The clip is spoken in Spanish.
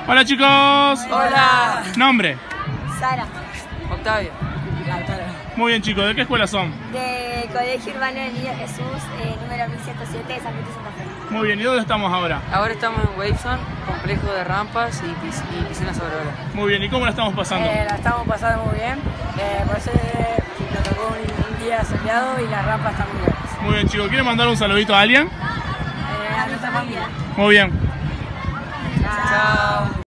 Hola chicos. Hola. ¿Nombre? Sara, Octavio. Muy bien chicos, ¿de qué escuela son? de Colegio Urbano del Niño Jesús, número 1107 de San Luis de Santa Fe. Muy bien, ¿y dónde estamos ahora? Ahora estamos en Waveson, complejo de rampas y piscinas sobre olas. Muy bien, ¿y cómo la estamos pasando? La estamos pasando muy bien, por eso nos tocó un día soleado y las rampas están muy buenas. Muy bien chicos, ¿quieren mandar un saludito a alguien? A nuestra familia. Muy bien. Chao.